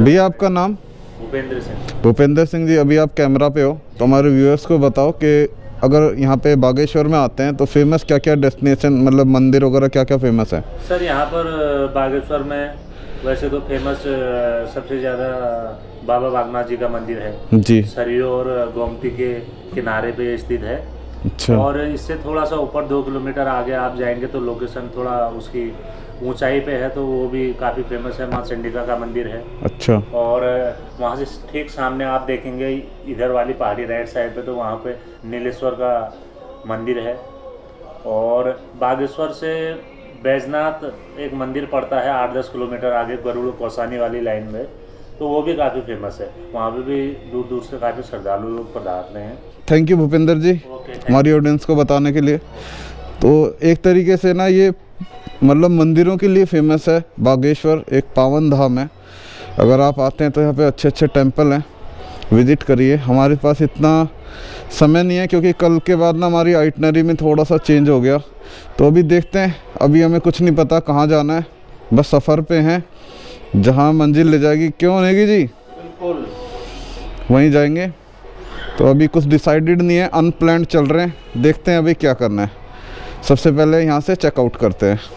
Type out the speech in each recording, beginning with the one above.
भैया आपका नाम? भूपेंद्र सिंह। भूपेंद्र सिंह जी, अभी आप कैमरा पे हो तो हमारे व्यूअर्स को बताओ कि अगर यहाँ पे बागेश्वर में आते हैं तो फेमस क्या क्या डेस्टिनेशन, मतलब मंदिर वगैरह क्या क्या फेमस है? सर यहाँ पर बागेश्वर में वैसे तो फेमस सबसे ज़्यादा बाबा बागनाथ जी का मंदिर है जी। सरयू और गोमती के किनारे पे स्थित है। अच्छा। और इससे थोड़ा सा ऊपर 2 किलोमीटर आगे आप जाएंगे तो लोकेशन थोड़ा उसकी ऊंचाई पे है, तो वो भी काफ़ी फेमस है, माँ चंडिका का मंदिर है। अच्छा। और वहाँ से ठीक सामने आप देखेंगे इधर वाली पहाड़ी राइट साइड पे, तो वहाँ पे नीलेश्वर का मंदिर है। और बागेश्वर से बैजनाथ एक मंदिर पड़ता है 8-10 किलोमीटर आगे गरुड़ कौसानी वाली लाइन में, तो वो भी काफ़ी फेमस है। वहाँ पे भी दूर दूर से काफ़ी श्रद्धालु लोग पधारते हैं। थैंक यू भूपेंद्र जी हमारी ऑडियंस को बताने के लिए। तो एक तरीके से ना ये मतलब मंदिरों के लिए फेमस है बागेश्वर, एक पावन धाम है। अगर आप आते हैं तो यहाँ पे अच्छे अच्छे टेंपल हैं, विज़िट करिए। हमारे पास इतना समय नहीं है क्योंकि कल के बाद ना हमारी आइटनरी में थोड़ा सा चेंज हो गया, तो अभी देखते हैं। अभी हमें कुछ नहीं पता कहाँ जाना है, बस सफ़र पे हैं, जहाँ मंजिल ले जाएगी। क्यों नेगी जी? बिल्कुल वहीं जाएंगे। तो अभी कुछ डिसाइडेड नहीं है, अनप्लान्ड चल रहे हैं, देखते हैं अभी क्या करना है। सबसे पहले यहाँ से चेकआउट करते हैं।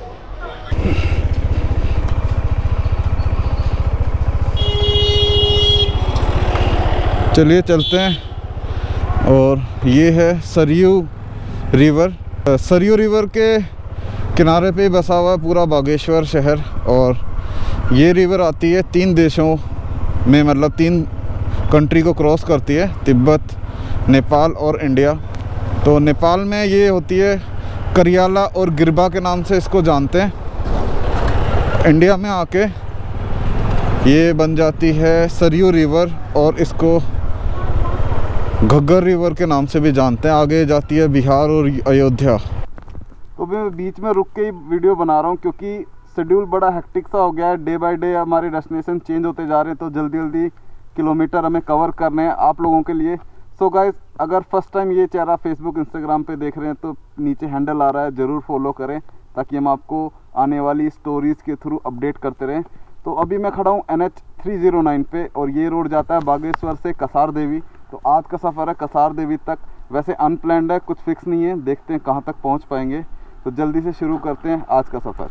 चलिए चलते हैं। और ये है सरयू रिवर। सरयू रिवर के किनारे पे बसा हुआ है पूरा बागेश्वर शहर। और ये रिवर आती है 3 देशों में, मतलब 3 कंट्री को क्रॉस करती है, तिब्बत, नेपाल और इंडिया। तो नेपाल में ये होती है करियाला और गिरबा के नाम से इसको जानते हैं। इंडिया में आके ये बन जाती है सरयू रिवर और इसको घग्गर रिवर के नाम से भी जानते हैं। आगे जाती है बिहार और अयोध्या। तो मैं बीच में रुक के ही वीडियो बना रहा हूँ क्योंकि शेड्यूल बड़ा हेक्टिक सा हो गया है। डे बाय डे हमारे डेस्टिनेशन चेंज होते जा रहे हैं, तो जल्दी जल्दी किलोमीटर हमें कवर करने हैं आप लोगों के लिए। सो गाइस, अगर फर्स्ट टाइम ये चेहरा फेसबुक इंस्टाग्राम पे देख रहे हैं तो नीचे हैंडल आ रहा है, ज़रूर फॉलो करें ताकि हम आपको आने वाली स्टोरीज़ के थ्रू अपडेट करते रहें। तो अभी मैं खड़ा हूँ NH 309 पे और ये रोड जाता है बागेश्वर से कसार देवी। तो आज का सफ़र है कसार देवी तक। वैसे अनप्लैंड है, कुछ फिक्स नहीं है, देखते हैं कहाँ तक पहुँच पाएंगे। तो जल्दी से शुरू करते हैं आज का सफ़र।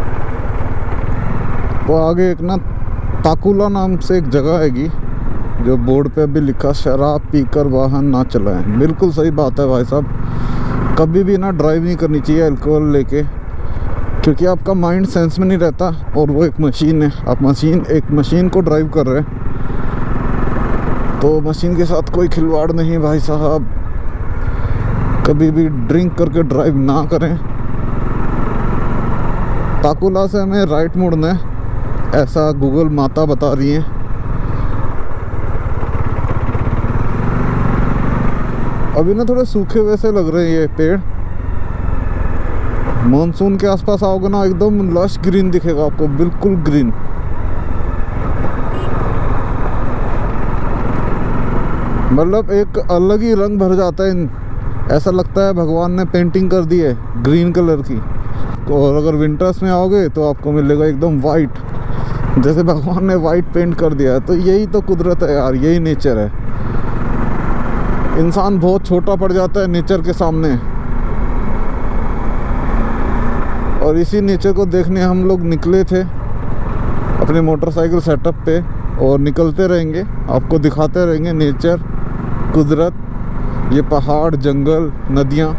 तो आगे एक ना ताकुला नाम से एक जगह हैगी, जो बोर्ड पे अभी लिखा शराब पीकर वाहन ना चलाएं। बिल्कुल सही बात है भाई साहब, कभी भी ना ड्राइव नहीं करनी चाहिए अल्कोहल लेके, क्योंकि आपका माइंड सेंस में नहीं रहता। और वो एक मशीन है, आप एक मशीन को ड्राइव कर रहे हैं, तो मशीन के साथ कोई खिलवाड़ नहीं भाई साहब। कभी भी ड्रिंक करके ड्राइव ना करें। ताकुला से हमें राइट मुड़ना है, ऐसा गूगल माता बता रही है। अभी ना थोड़े सूखे वैसे लग रहे हैं ये पेड़। मॉनसून के आसपास आओगे ना एकदम लश ग्रीन दिखेगा आपको, बिल्कुल ग्रीन। मतलब एक अलग ही रंग भर जाता है, ऐसा लगता है भगवान ने पेंटिंग कर दी है ग्रीन कलर की। और अगर विंटर्स में आओगे तो आपको मिलेगा एकदम वाइट, जैसे भगवान ने वाइट पेंट कर दिया है। तो यही तो कुदरत है यार, यही नेचर है। इंसान बहुत छोटा पड़ जाता है नेचर के सामने। और इसी नेचर को देखने हम लोग निकले थे अपने मोटरसाइकिल सेटअप पे, और निकलते रहेंगे, आपको दिखाते रहेंगे नेचर, कुदरत, ये पहाड़, जंगल, नदियाँ।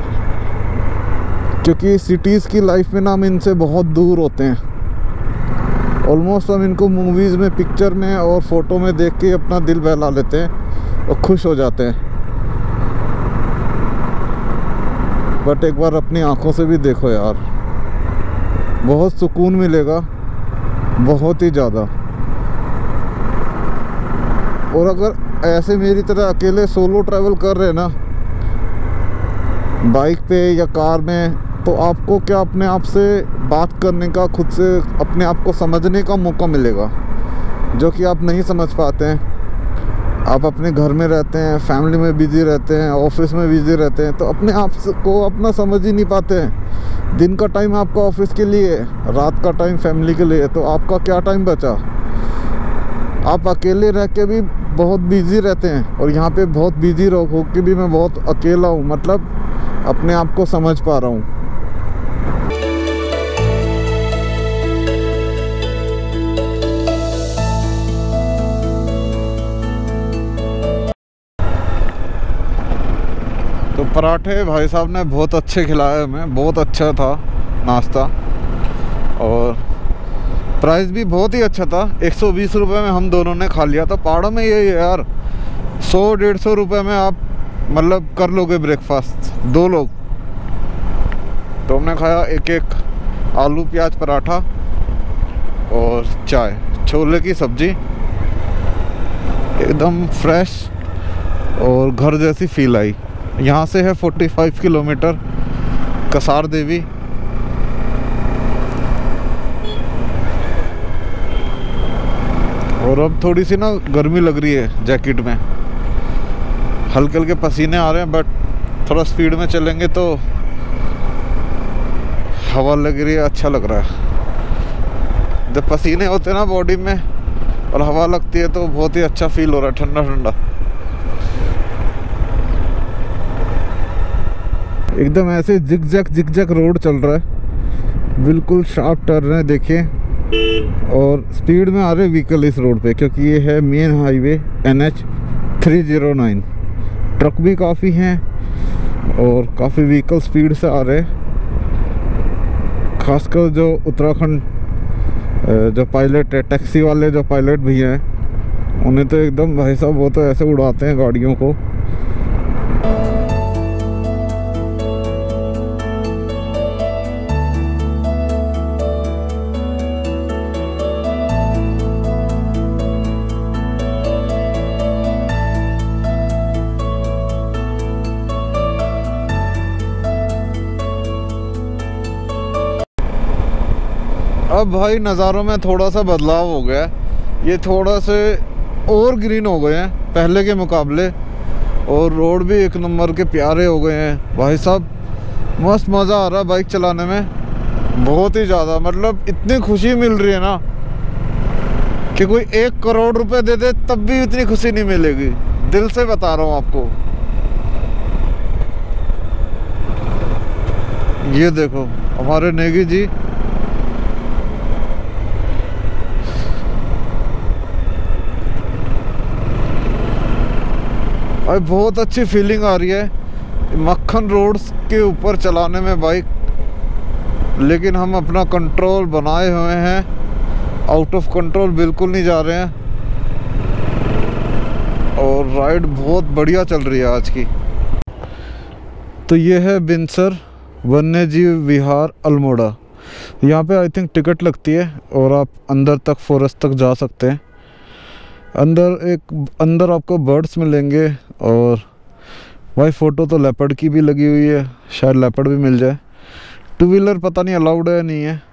क्योंकि सिटीज़ की लाइफ में ना हम इनसे बहुत दूर होते हैं। ऑलमोस्ट हम इनको मूवीज़ में, पिक्चर में और फोटो में देख के अपना दिल बहला लेते हैं और खुश हो जाते हैं। बट एक बार अपनी आंखों से भी देखो यार, बहुत सुकून मिलेगा, बहुत ही ज़्यादा। और अगर ऐसे मेरी तरह अकेले सोलो ट्रैवल कर रहे हैं ना बाइक पे या कार में, तो आपको क्या अपने आप से बात करने का, खुद से अपने आप को समझने का मौका मिलेगा, जो कि आप नहीं समझ पाते हैं। आप अपने घर में रहते हैं, फैमिली में बिज़ी रहते हैं, ऑफिस में बिज़ी रहते हैं, तो अपने आप को अपना समझ ही नहीं पाते हैं। दिन का टाइम आपका ऑफिस के लिए, रात का टाइम फैमिली के लिए, तो आपका क्या टाइम बचा? आप अकेले रह के भी बहुत बिजी रहते हैं, और यहाँ पे बहुत बिजी हो के भी मैं बहुत अकेला हूँ, मतलब अपने आप को समझ पा रहा हूँ। तो पराठे भाई साहब ने बहुत अच्छे खिलाए हमें, बहुत अच्छा था नाश्ता, और प्राइस भी बहुत ही अच्छा था। 120 रुपये में हम दोनों ने खा लिया था। पहाड़ों में यही है यार, 100-150 रुपये में आप मतलब कर लोगे ब्रेकफास्ट, 2 लोग। तो हमने खाया एक आलू प्याज पराठा और चाय, छोले की सब्जी, एकदम फ्रेश और घर जैसी फील आई। यहाँ से है 45 किलोमीटर कसार देवी। और अब थोड़ी सी ना गर्मी लग रही है जैकेट में, हल्के हल्के पसीने आ रहे हैं, बट थोड़ा स्पीड में चलेंगे तो हवा लग रही है, अच्छा लग रहा है। जब पसीने होते हैं ना बॉडी में और हवा लगती है तो बहुत ही अच्छा फील हो रहा है, ठंडा ठंडा एकदम। ऐसे जिग-जैग रोड चल रहा है, बिल्कुल शार्प टर्न है देखिए, और स्पीड में आ रहे व्हीकल इस रोड पे, क्योंकि ये है मेन हाईवे NH 309। ट्रक भी काफ़ी हैं और काफ़ी व्हीकल स्पीड से आ रहे हैं। खासकर जो उत्तराखंड जो पायलट है, टैक्सी वाले जो पायलट भैया हैं, उन्हें तो एकदम भाई साहब वो तो ऐसे उड़ाते हैं गाड़ियों को। अब भाई नज़ारों में थोड़ा सा बदलाव हो गया, ये थोड़ा से और ग्रीन हो गए हैं पहले के मुकाबले, और रोड भी एक नंबर के प्यारे हो गए हैं भाई साहब। मस्त मज़ा आ रहा है बाइक चलाने में, बहुत ही ज़्यादा। मतलब इतनी खुशी मिल रही है ना कि कोई 1 करोड़ रुपए दे दे तब भी इतनी खुशी नहीं मिलेगी, दिल से बता रहा हूँ आपको। ये देखो हमारे नेगी जी, भाई बहुत अच्छी फीलिंग आ रही है मक्खन रोड्स के ऊपर चलाने में बाइक, लेकिन हम अपना कंट्रोल बनाए हुए हैं, आउट ऑफ कंट्रोल बिल्कुल नहीं जा रहे हैं, और राइड बहुत बढ़िया चल रही है आज की। तो ये है बिनसर वन्य जीव विहार अल्मोड़ा। यहाँ पे आई थिंक टिकट लगती है और आप अंदर तक फॉरेस्ट तक जा सकते हैं। अंदर आपको बर्ड्स मिलेंगे, और भाई फ़ोटो तो लेपर्ड की भी लगी हुई है, शायद लेपर्ड भी मिल जाए। 2 व्हीलर पता नहीं अलाउड है नहीं है।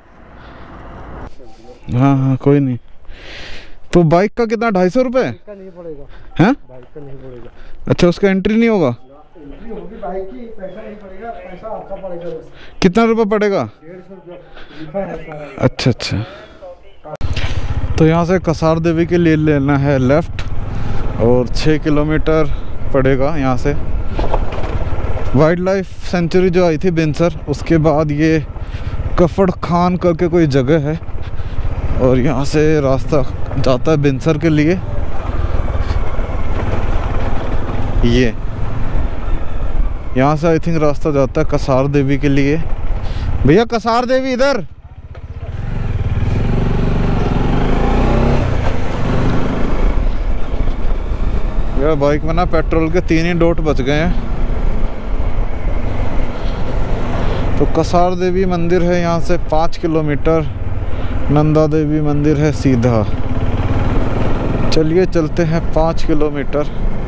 हाँ हाँ कोई नहीं। तो बाइक का कितना 250 रुपये नहीं पड़ेगा? हैं? बाइक का नहीं पड़ेगा। अच्छा, उसका एंट्री नहीं होगा? एंट्री होगी बाइक की, पैसा नहीं पड़ेगा, पैसा आपका पड़ेगा। कितना रुपये पड़ेगा? 150 रुपया लिखा है सारा। अच्छा अच्छा। तो यहाँ से कसार देवी के लिए लेना है लेफ़्ट, और 6 किलोमीटर पड़ेगा यहाँ से। वाइल्ड लाइफ सेंचुरी जो आई थी बिनसर, उसके बाद ये कफड़ खान करके कोई जगह है, और यहाँ से रास्ता जाता है बिनसर के लिए। ये यहाँ से आई थिंक रास्ता जाता है कसार देवी के लिए। भैया कसार देवी इधर। यार बाइक में ना पेट्रोल के 3 ही डॉट बच गए हैं। तो कसार देवी मंदिर है यहाँ से 5 किलोमीटर, नंदा देवी मंदिर है सीधा। चलिए चलते हैं 5 किलोमीटर।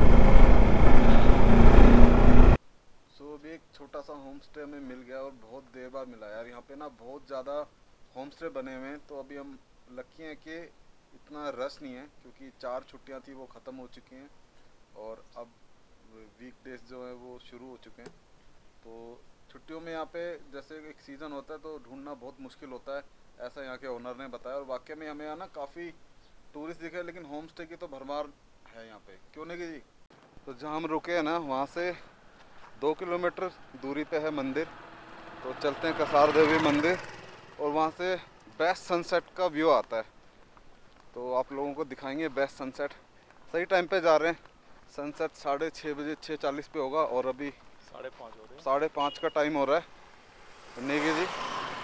सो अभी एक छोटा सा होम स्टे हमें मिल गया, और बहुत देर बाद मिला यार। यहाँ पे ना बहुत ज़्यादा होम स्टे बने हुए हैं, तो अभी हम लकी हैं कि इतना रश नहीं है, क्योंकि 4 छुट्टियाँ थी वो ख़त्म हो चुकी हैं, और अब वीकडेज जो है वो शुरू हो चुके हैं। तो छुट्टियों में यहाँ पे जैसे एक सीज़न होता है तो ढूंढना बहुत मुश्किल होता है, ऐसा यहाँ के ओनर ने बताया। और वाकई में हमें यहाँ ना काफ़ी टूरिस्ट दिखे, लेकिन होम स्टे की तो भरमार है यहाँ पे, क्यों नहीं जी। तो जहाँ हम रुके हैं ना, वहाँ से 2 किलोमीटर दूरी पे है मंदिर। तो चलते हैं कसार देवी मंदिर, और वहाँ से बेस्ट सनसेट का व्यू आता है। तो आप लोगों को दिखाएंगे बेस्ट सनसेट। सही टाइम पे जा रहे हैं, सनसेट 6:30 बजे 6:40 पे होगा, और अभी 5:30 हो रहे हैं। 5:30 का टाइम हो रहा है। नेगी जी,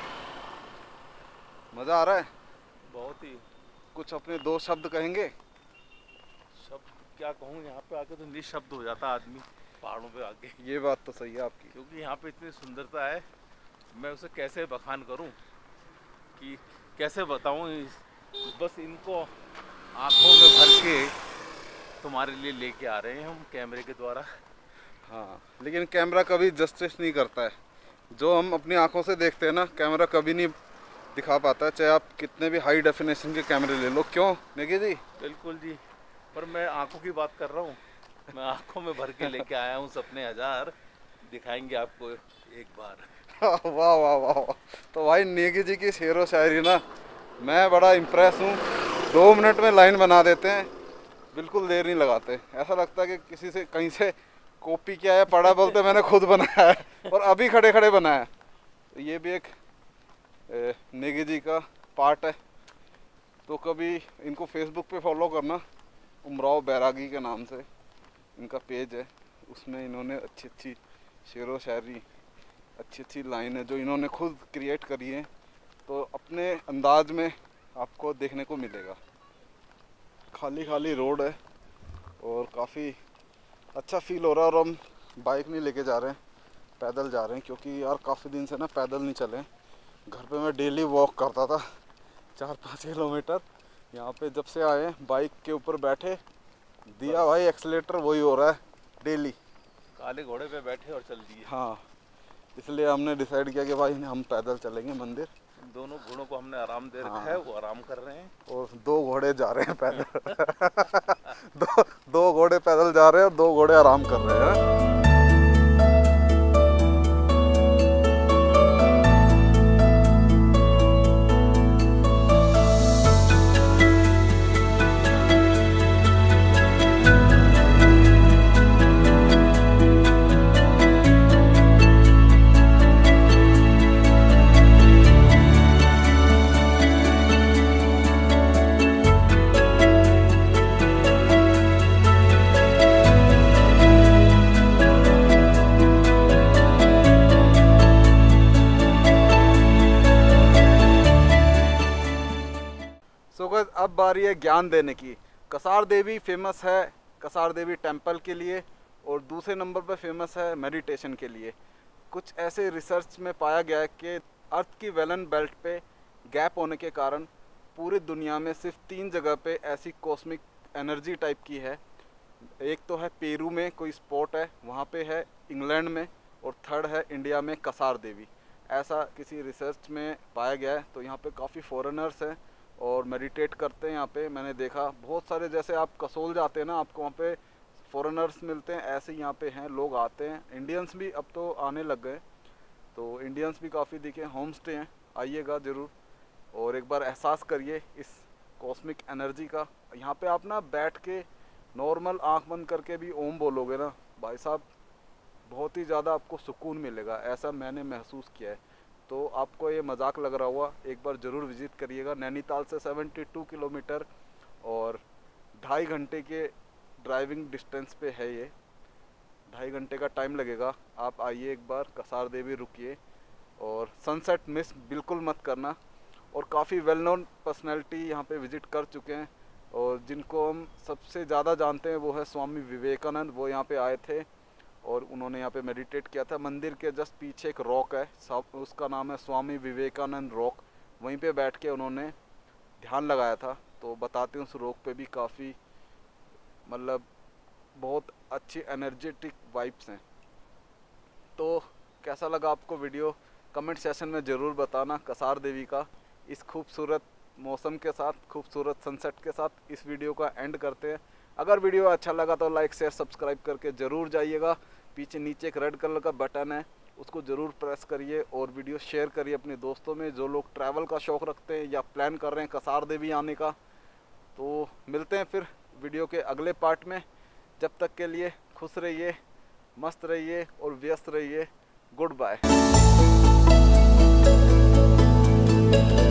मज़ा आ रहा है बहुत ही। कुछ अपने 2 शब्द कहेंगे? शब्द क्या कहूँ, यहाँ पे आके तो निशब्द हो जाता आदमी, पहाड़ों पे आके। ये बात तो सही है आपकी, क्योंकि यहाँ पे इतनी सुंदरता है, मैं उसे कैसे बखान करूँ, कि कैसे बताऊँ। बस इनको आँखों में भर के तुम्हारे लिए लेके आ रहे हैं हम कैमरे के द्वारा। हाँ, लेकिन कैमरा कभी जस्टिस नहीं करता है। जो हम अपनी आंखों से देखते हैं ना, कैमरा कभी नहीं दिखा पाता है, चाहे आप कितने भी हाई डेफिनेशन के कैमरे ले लो। क्यों नेगी जी? बिल्कुल जी, पर मैं आंखों की बात कर रहा हूँ। मैं आंखों में भर के लेके आया हूँ सपने हजार, दिखाएंगे आपको एक बार। वाह वाह वाह वाह। तो भाई नेगी जी की शेरो शायरी ना, मैं बड़ा इम्प्रेस हूँ। 2 मिनट में लाइन बना देते हैं, बिल्कुल देर नहीं लगाते। ऐसा लगता है कि किसी से कहीं से कॉपी किया है, पढ़ा, बोलते मैंने खुद बनाया है और अभी खड़े खड़े बनाया है। ये भी एक नेगी जी का पार्ट है। तो कभी इनको फेसबुक पे फॉलो करना, उमराव बैरागी के नाम से इनका पेज है। उसमें इन्होंने अच्छी अच्छी शेरो शायरी, अच्छी अच्छी लाइनें जो इन्होंने खुद क्रिएट करी हैं, तो अपने अंदाज में आपको देखने को मिलेगा। खाली खाली रोड है और काफ़ी अच्छा फील हो रहा है। और हम बाइक नहीं लेके जा रहे हैं, पैदल जा रहे हैं, क्योंकि यार काफ़ी दिन से ना पैदल नहीं चले। घर पे मैं डेली वॉक करता था 4-5 किलोमीटर। यहाँ पे जब से आए बाइक के ऊपर बैठे, दिया भाई एक्सीलेटर, वही हो रहा है डेली। काले घोड़े पे बैठे और चल दिए। हाँ, इसलिए हमने डिसाइड किया कि भाई हम पैदल चलेंगे मंदिर। दोनों घोड़ों को हमने आराम दे रखा है, वो आराम कर रहे हैं। और 2 घोड़े जा रहे हैं पैदल। दो घोड़े पैदल जा रहे हैं और 2 घोड़े आराम कर रहे हैं। अब बारी है ज्ञान देने की। कसार देवी फेमस है कसार देवी टेम्पल के लिए, और दूसरे नंबर पर फेमस है मेडिटेशन के लिए। कुछ ऐसे रिसर्च में पाया गया है कि अर्थ की वेलन बेल्ट पे गैप होने के कारण पूरी दुनिया में सिर्फ 3 जगह पे ऐसी कॉस्मिक एनर्जी टाइप की है। एक तो है पेरू में कोई स्पॉट है, वहाँ पे है इंग्लैंड में, और थर्ड है इंडिया में कसार देवी। ऐसा किसी रिसर्च में पाया गया है। तो यहाँ पे काफ़ी फॉरेनर्स हैं और मेडिटेट करते हैं। यहाँ पे मैंने देखा बहुत सारे, जैसे आप कसोल जाते हैं ना, आपको वहाँ पे फॉरेनर्स मिलते हैं, ऐसे यहाँ पे हैं, लोग आते हैं। इंडियंस भी अब तो आने लग गए, तो इंडियंस भी काफ़ी दिखे। होम स्टे हैं, आइएगा ज़रूर और एक बार एहसास करिए इस कॉस्मिक एनर्जी का। यहाँ पे आप ना बैठ के नॉर्मल आंख बंद करके भी ओम बोलोगे ना भाई साहब, बहुत ही ज़्यादा आपको सुकून मिलेगा। ऐसा मैंने महसूस किया है। तो आपको ये मजाक लग रहा हुआ, एक बार ज़रूर विज़िट करिएगा। नैनीताल से 72 किलोमीटर और 2.5 घंटे के ड्राइविंग डिस्टेंस पे है ये। 2.5 घंटे का टाइम लगेगा। आप आइए एक बार, कसार देवी रुकिए और सनसेट मिस बिल्कुल मत करना। और काफ़ी वेल नोन पर्सनैलिटी यहाँ पे विज़िट कर चुके हैं, और जिनको हम सबसे ज़्यादा जानते हैं वो है स्वामी विवेकानंद। वो यहाँ पे आए थे और उन्होंने यहाँ पे मेडिटेट किया था। मंदिर के जस्ट पीछे एक रॉक है, उसका नाम है स्वामी विवेकानंद रॉक। वहीं पे बैठ के उन्होंने ध्यान लगाया था। तो बताते हैं उस रॉक पे भी काफ़ी मतलब बहुत अच्छी एनर्जेटिक वाइब्स हैं। तो कैसा लगा आपको वीडियो, कमेंट सेशन में ज़रूर बताना। कसार देवी का इस खूबसूरत मौसम के साथ, खूबसूरत सनसेट के साथ इस वीडियो का एंड करते हैं। अगर वीडियो अच्छा लगा तो लाइक शेयर सब्सक्राइब करके ज़रूर जाइएगा। पीछे नीचे एक रेड कलर का बटन है, उसको ज़रूर प्रेस करिए और वीडियो शेयर करिए अपने दोस्तों में, जो लोग ट्रैवल का शौक़ रखते हैं या प्लान कर रहे हैं कसार देवी आने का। तो मिलते हैं फिर वीडियो के अगले पार्ट में। जब तक के लिए खुश रहिए, मस्त रहिए और व्यस्त रहिए। Good bye.